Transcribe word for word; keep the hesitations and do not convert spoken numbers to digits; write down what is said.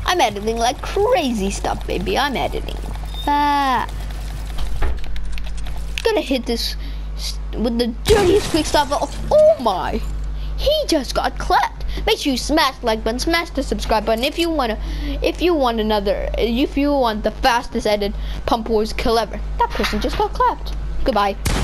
I'm editing like crazy stuff, baby. I'm editing. Ah. Gonna hit this with the dirtiest quick stop. Oh my. He just got clapped. Make sure you smash the like button, smash the subscribe button if you wanna, if you want another, if you want the fastest edited Pump Wars kill ever. That person just got clapped. Goodbye.